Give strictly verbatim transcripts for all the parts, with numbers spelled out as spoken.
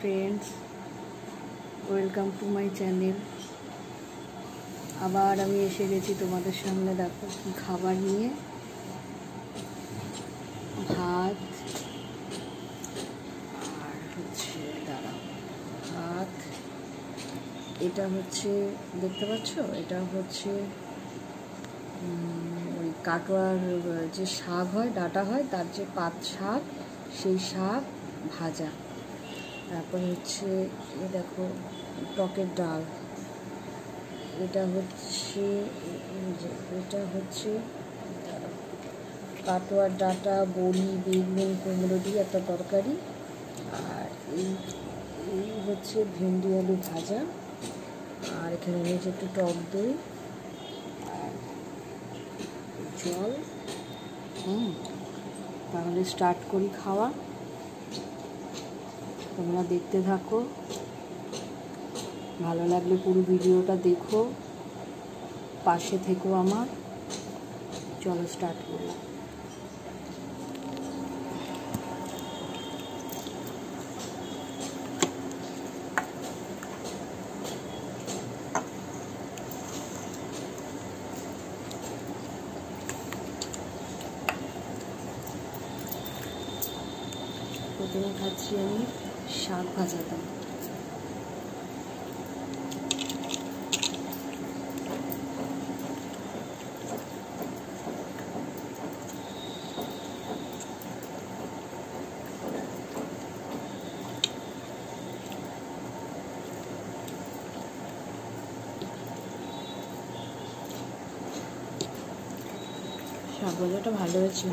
Friends welcome to my channel. আবার আমি এসে গেছি তোমাদের সামনে। দেখো কি খাবার নিয়ে, ভাত আর হচ্ছে দাঁড়াও ভাত, এটা হচ্ছে দেখতে পাচ্ছ, এটা হচ্ছে ওই কাটোয়ার যে শাক হয়, ডাঁটা হয়, তার যে পাত শাক, সেই শাক ভাজা। তারপর হচ্ছে এ দেখো টকের ডাল, এটা হচ্ছে এটা হচ্ছে কাটোয়ার ডাঁটা, বড়ি, বেগুন, কুমড়ো দিয়ে একটা তরকারি। আর এই এই হচ্ছে ভেন্ডি আলু ভাজা। আর এখানে রয়েছে একটু টক দই আর জল। হুম তাহলে স্টার্ট করি খাওয়া। তোমরা দেখতে থাকো, ভালো লাগলে পুরো ভিডিওটা দেখো, পাশে থেকো আমার। চলো স্টার্ট করলাম। প্রথমে খাচ্ছি আমি শাক ভাজাটা। শাক ভাজাটা ভালো হয়েছে।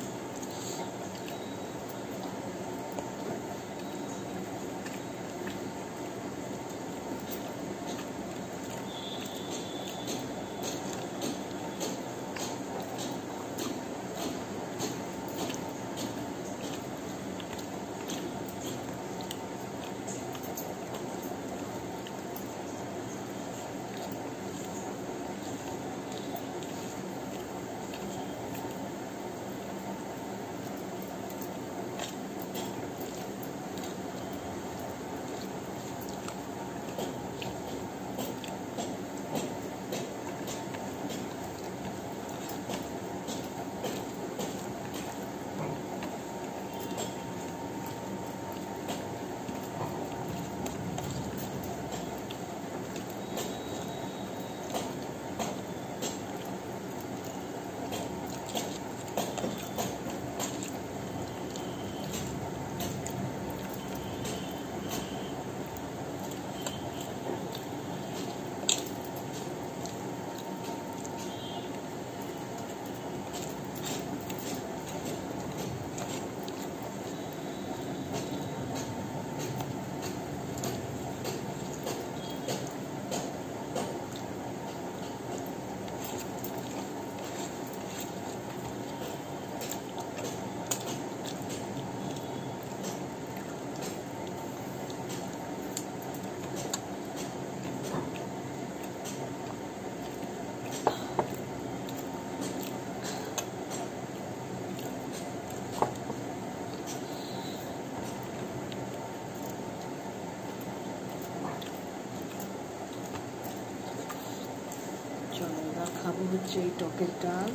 চলো এবার খাবো হচ্ছে এই টকের ডাল।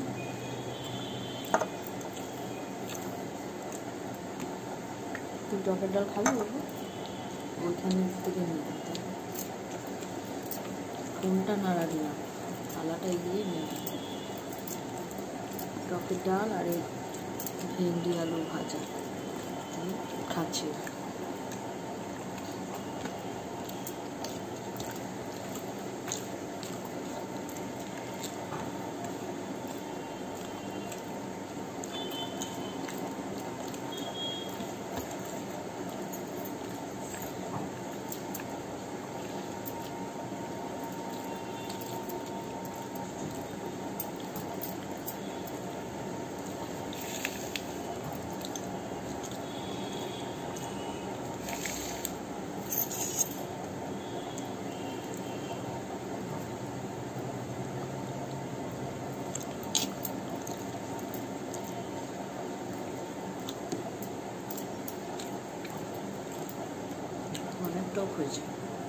তুই টকের ডাল খাবি বাবু? ওইখানে থেকে নিয়ে যেতে হবে, ফোনটা নাড়াবি না, থালাটা এগিয়ে নিয়ে যেতে হবে। টকের ডাল আর এই ভেন্ডি আলু ভাজা খাচ্ছি। টক হয়েছে।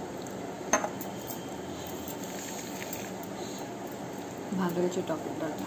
ভালো হয়েছে টকের ডালটা।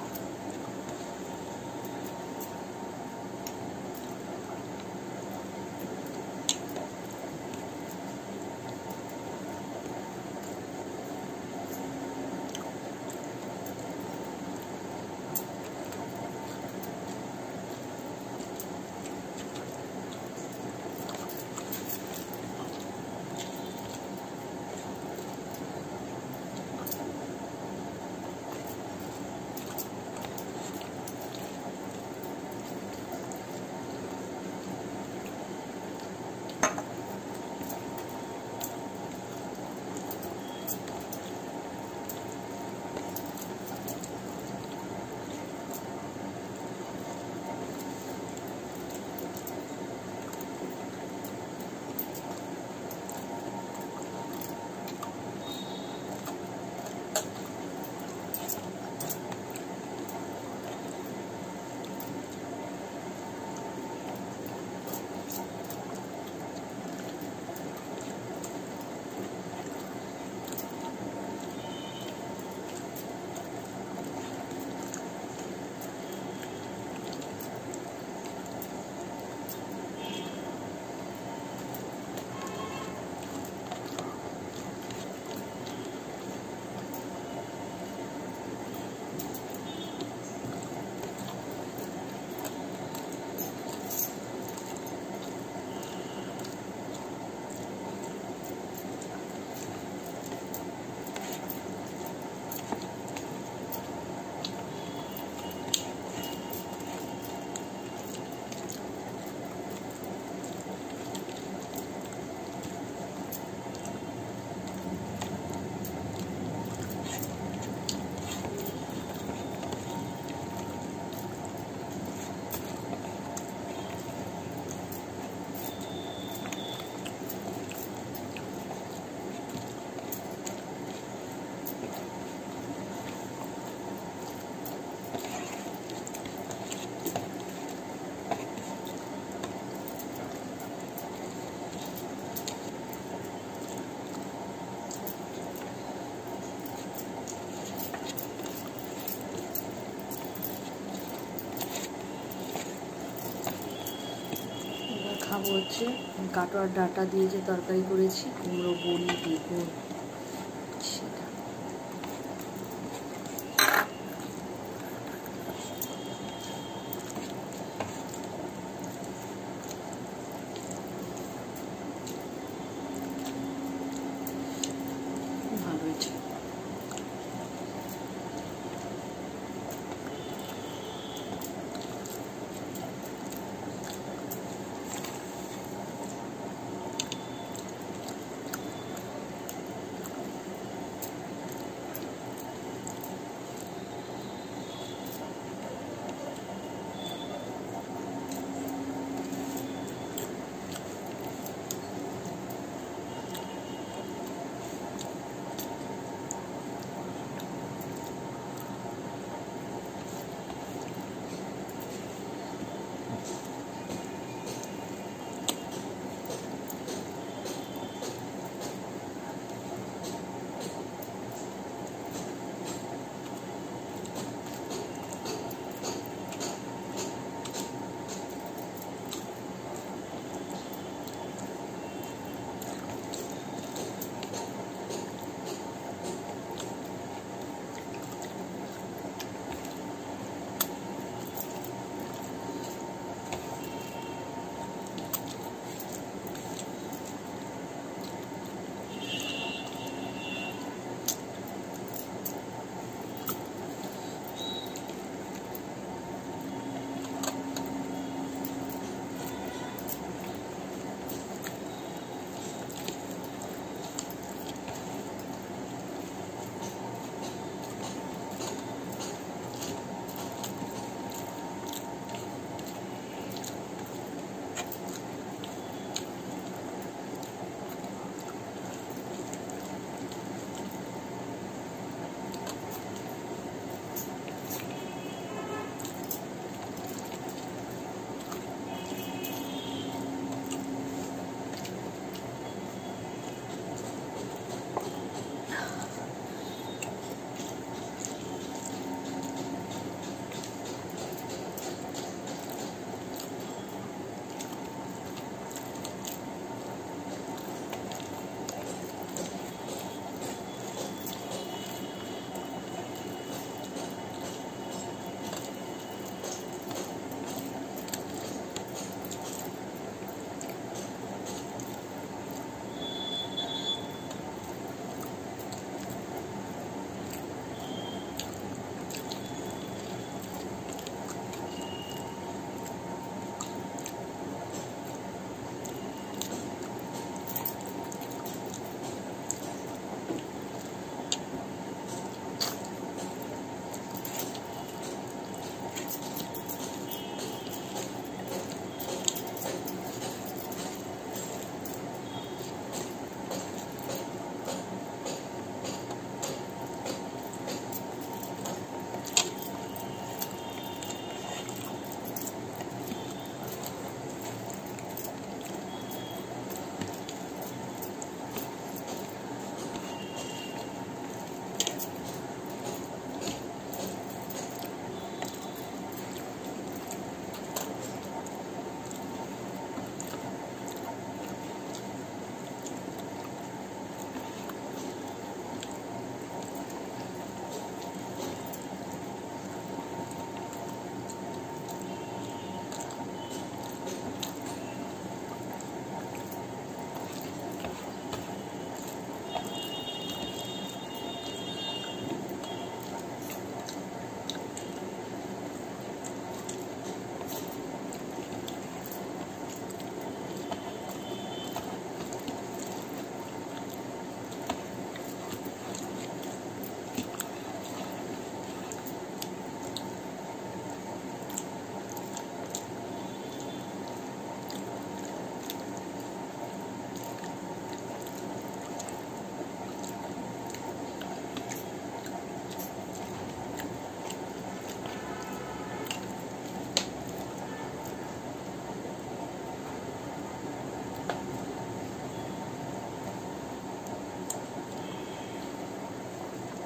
খাবো হচ্ছে কাটোয়ার ডাঁটা দিয়ে যে তরকারি করেছি, কুমড়ো বড়ি বেগুন, সেটা। ভালো হয়েছে।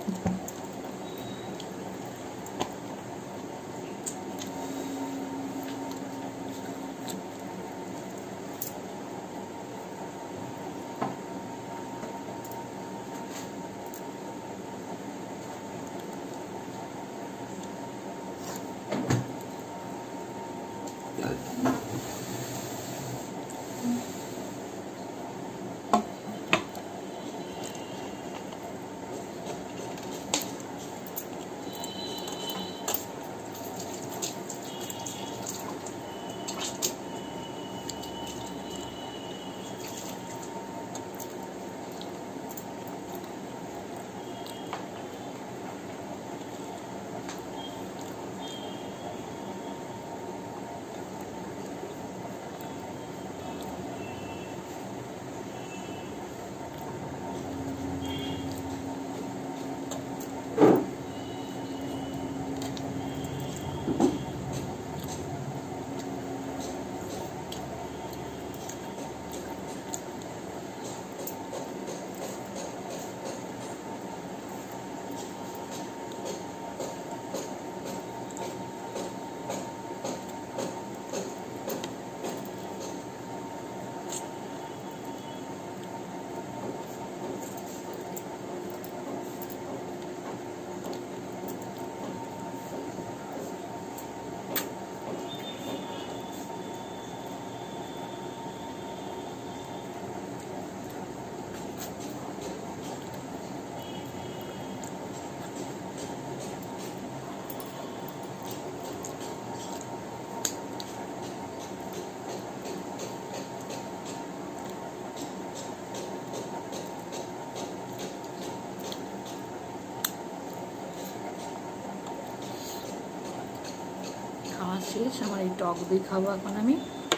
খাওয়া শেষ। আমার এই টক দই খাবো এখন আমি।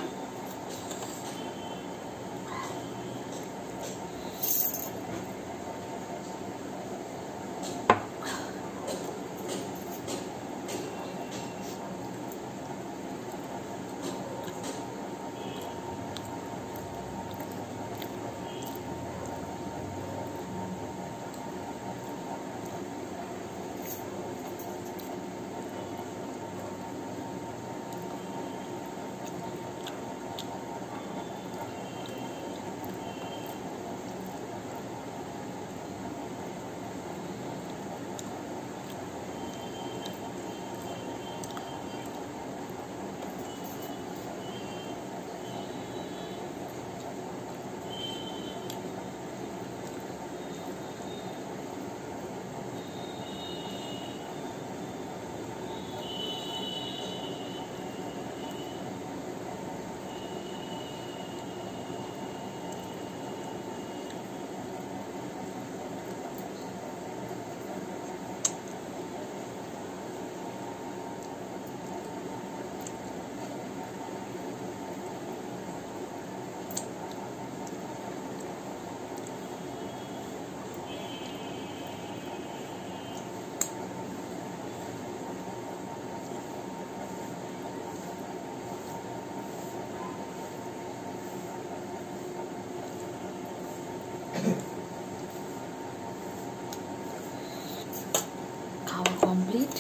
খাওয়া কমপ্লিট,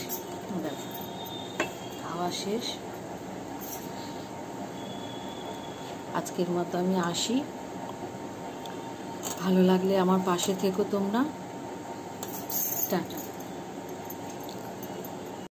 খাওয়া শেষ। আজকের মতো আমি আসি। ভালো লাগলে আমার পাশে থেকো তোমরা। টাটা।